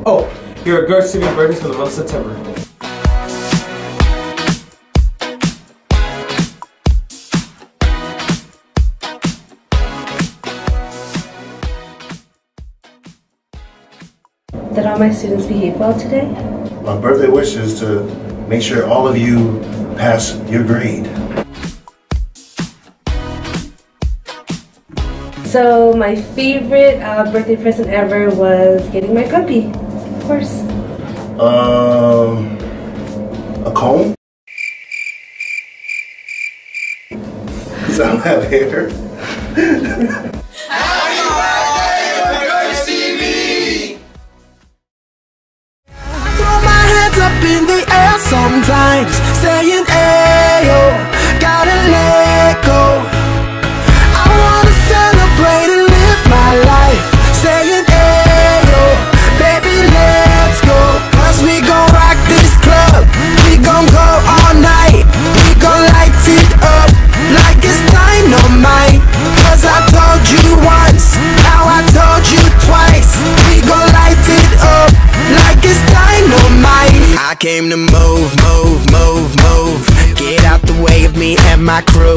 Oh, here are Gert City birthdays for the month of September. Did all my students behave well today? My birthday wish is to make sure all of you pass your grade. So my favorite birthday present ever was getting my puppy, of course. A comb? Because I don't have hair. In the air sometimes, saying ayo, gotta let go. I wanna celebrate and live my life, saying ayo, baby let's go. Cause we gon' rock this club, we gon' go all night, we gon' light it up like it's dynamite. Cause I told you once, now I told you twice, we gon' light it up like it's dynamite. I came to move, move, move, move. Get out the way of me and my crew.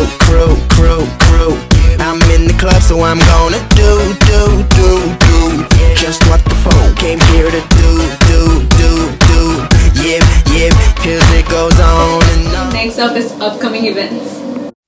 I'm in the club, so I'm gonna do just what the folk came here to do. Yeah, cause it goes on and on. Next up is upcoming events.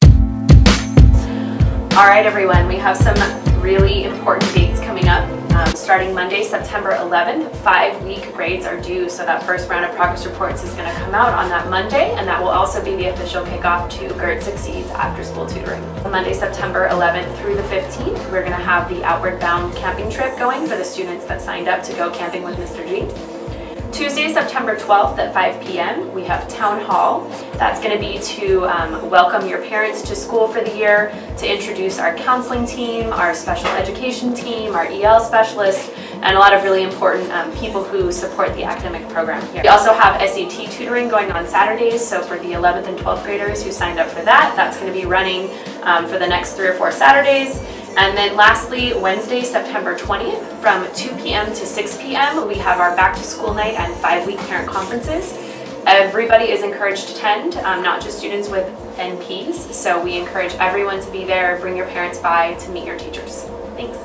Alright everyone, we have some really important dates coming up. Starting Monday, September 11th, 5-week grades are due, so that first round of progress reports is going to come out on that Monday, and that will also be the official kickoff to Gert Succeeds after school tutoring. Monday, September 11th through the 15th, we're going to have the Outward Bound camping trip going for the students that signed up to go camping with Mr. G. Tuesday, September 12th at 5 p.m. we have Town Hall. That's going to be to welcome your parents to school for the year, to introduce our counseling team, our special education team, our EL specialist, and a lot of really important people who support the academic program here. We also have SAT tutoring going on Saturdays, so for the 11th and 12th graders who signed up for that, that's going to be running for the next 3 or 4 Saturdays. And then lastly, Wednesday, September 20th, from 2 p.m. to 6 p.m., we have our back to school night and 5-week parent conferences. Everybody is encouraged to attend, not just students with NPs, so we encourage everyone to be there, bring your parents by to meet your teachers. Thanks.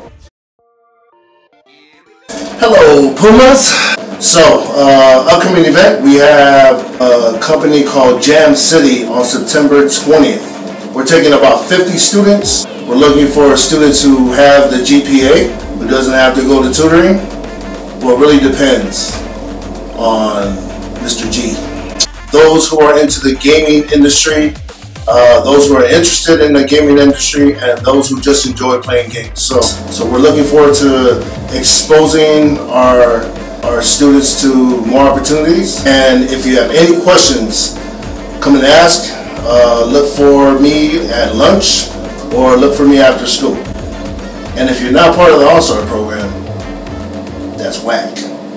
Hello, Pumas. So, upcoming event, we have a company called Jam City on September 20th. We're taking about 50 students. We're looking for students who have the GPA, who doesn't have to go to tutoring. Well, it really depends on Mr. G. Those who are into the gaming industry, those who are interested in the gaming industry, and those who just enjoy playing games. So we're looking forward to exposing our students to more opportunities. And if you have any questions, come and ask. Look for me at lunch, or look for me after school. And if you're not part of the All-Star program, that's whack.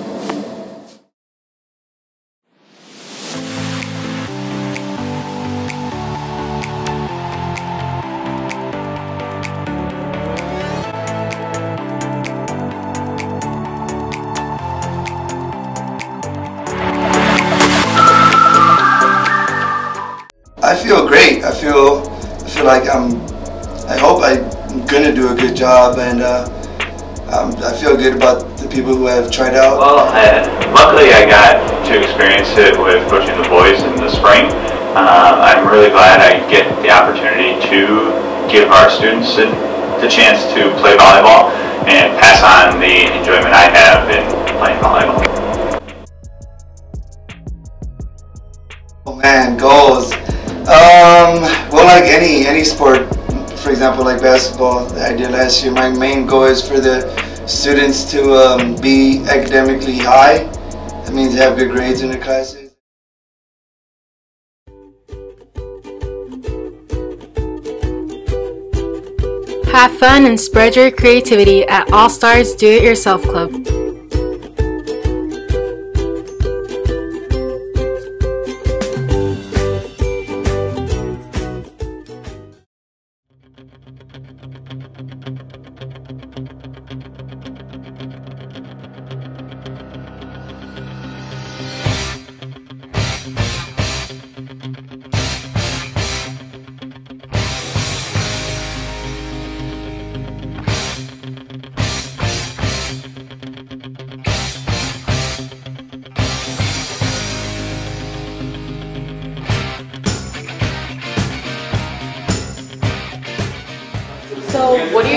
I feel great. I feel like I hope I'm gonna do a good job, and I feel good about the people who have tried out. Well, luckily I got to experience it with coaching the boys in the spring. I'm really glad I get the opportunity to give our students the chance to play volleyball and pass on the enjoyment I have in playing volleyball. Oh man, goals. Well, like any sport, for example, like basketball that I did last year, my main goal is for the students to be academically high. That means have good grades in their classes. Have fun and spread your creativity at All Stars Do-It-Yourself Club.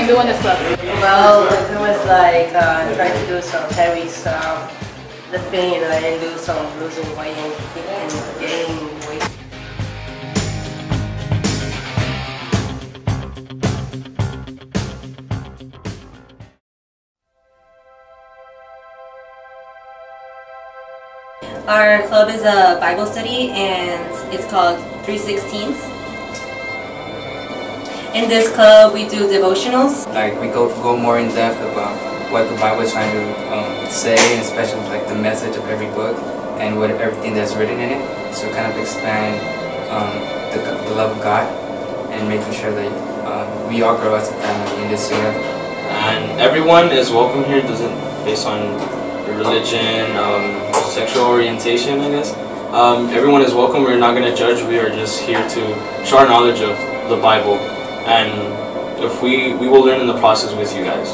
you do in this club? Well, it was like trying to do some heavy stuff, lifting, and then do some losing weight and gaining weight. Our club is a Bible study and it's called 316s. In this club we do devotionals. Like we go more in depth about what the Bible is trying to say, and especially like the message of every book and what everything that's written in it. So kind of expand the love of God and making sure that we all grow as a family in this together. And everyone is welcome here, doesn't based on religion, sexual orientation, I guess. Everyone is welcome. We're not going to judge. We are just here to show our knowledge of the Bible, and if we will learn in the process with you guys.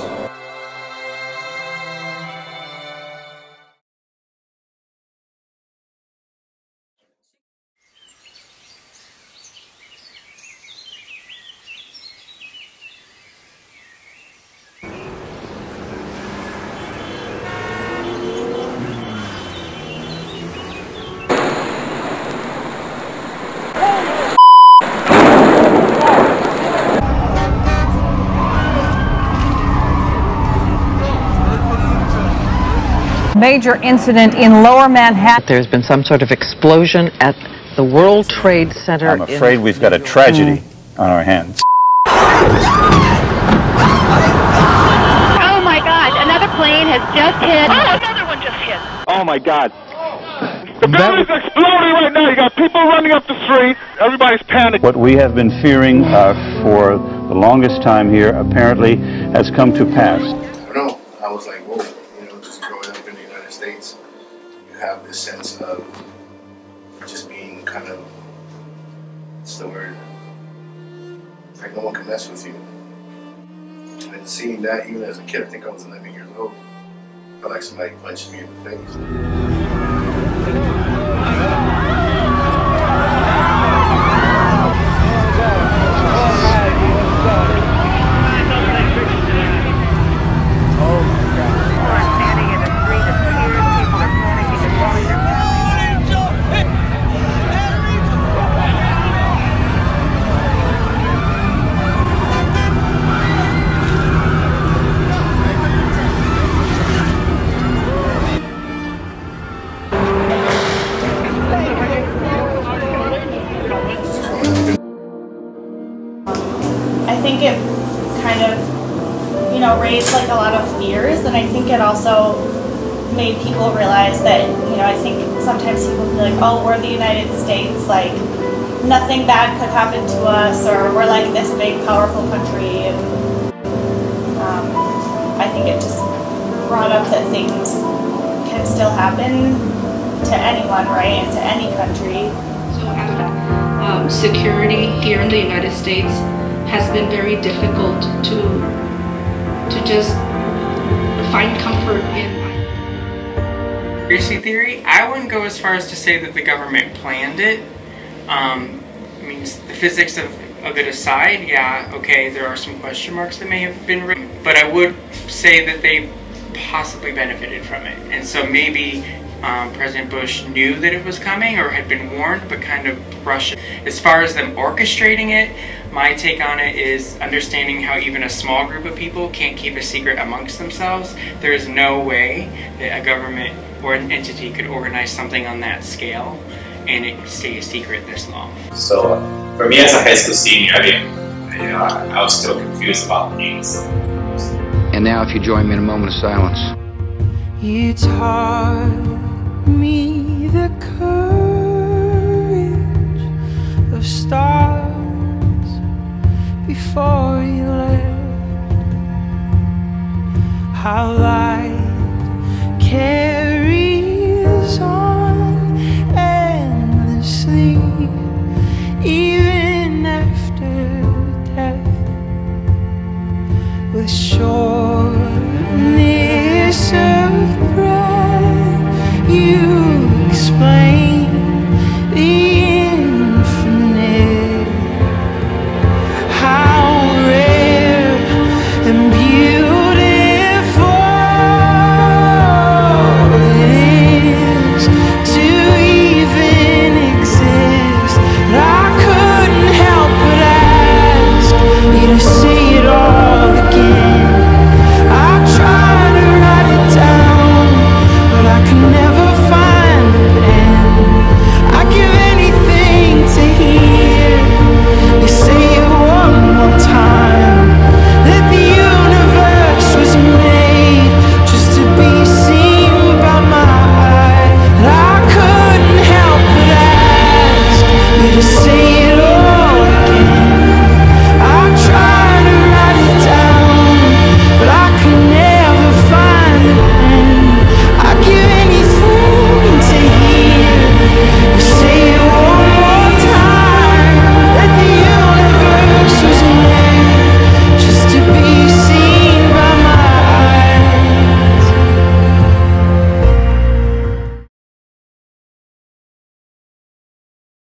Major incident in Lower Manhattan. There's been some sort of explosion at the World Trade Center. I'm afraid we've got a tragedy on our hands. Oh my God, another plane has just hit. Oh, another one just hit. Oh my God. The building's exploding right now. You got people running up the street. Everybody's panicking. What we have been fearing for the longest time here apparently has come to pass. I don't know. I was like, whoa. Just growing up in the United States, you have this sense of just being kind of, what's the word? Like no one can mess with you. And seeing that even as a kid, I think I was 11 years old, I felt like somebody punched me in the face. I think it kind of, raised like a lot of fears, and I think it also made people realize that, I think sometimes people feel like, oh, we're the United States, like nothing bad could happen to us, or we're like this big, powerful country, and I think it just brought up that things can still happen to anyone, right, and to any country. Security here in the United States has been very difficult to just find comfort in. Conspiracy theory, I wouldn't go as far as to say that the government planned it. I mean, the physics of it aside, yeah, okay, there are some question marks that may have been written, but I would say that they possibly benefited from it. And so maybe President Bush knew that it was coming or had been warned, but kind of brushed it. As far as them orchestrating it, my take on it is understanding how even a small group of people can't keep a secret amongst themselves. There is no way that a government or an entity could organize something on that scale and it stay a secret this long. So for me as a high school senior, I was still confused about things. And now if you join me in a moment of silence. You taught me the courage of stars before you left. How light can